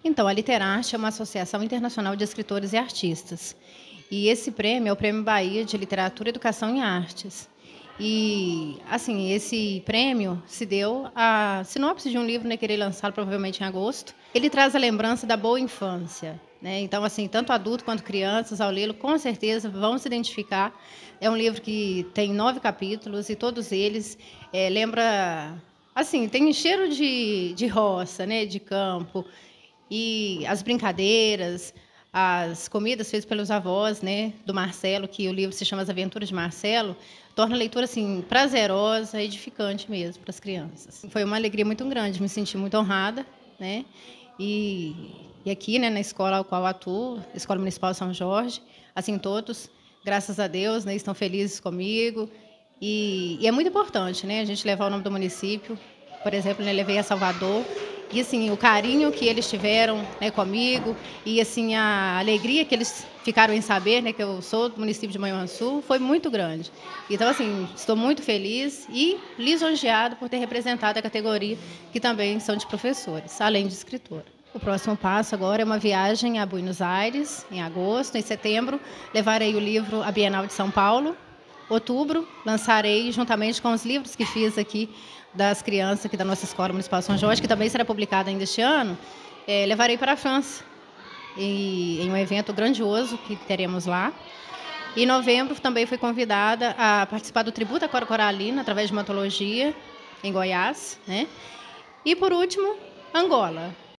Então, a Literarte é uma associação internacional de escritores e artistas. E esse prêmio é o Prêmio Bahia de Literatura, Educação e Artes. E, assim, esse prêmio se deu à sinopse de um livro, né, que irei lançá-lo provavelmente em agosto. Ele traz a lembrança da boa infância, né? Então, assim, tanto adultos quanto crianças, ao lê-lo, com certeza vão se identificar. É um livro que tem 9 capítulos e todos eles lembra, assim, tem cheiro de roça, né, de campo. E as brincadeiras, as comidas feitas pelos avós, né, do Marcelo, que o livro se chama As Aventuras de Marcelo, torna a leitura assim prazerosa, edificante mesmo para as crianças. Foi uma alegria muito grande, me senti muito honrada, né? E aqui, né, na escola ao qual atuo, Escola Municipal São Jorge, assim todos, graças a Deus, né, estão felizes comigo. E é muito importante, né, a gente levar o nome do município. Por exemplo, né, levei a Salvador. E assim, o carinho que eles tiveram, né, comigo e assim a alegria que eles ficaram em saber, né, que eu sou do município de Manhuaçu, foi muito grande. Então assim, estou muito feliz e lisonjeada por ter representado a categoria, que também são de professores, além de escritora. O próximo passo agora é uma viagem a Buenos Aires, em agosto. Em setembro, levarei o livro à Bienal de São Paulo. Outubro, lançarei, juntamente com os livros que fiz aqui das crianças aqui da nossa Escola Municipal São Jorge, que também será publicada ainda este ano, levarei para a França, em um evento grandioso que teremos lá. Em novembro, também fui convidada a participar do Tributo à Cora Coralina, através de uma antologia, em Goiás, né? E, por último, Angola.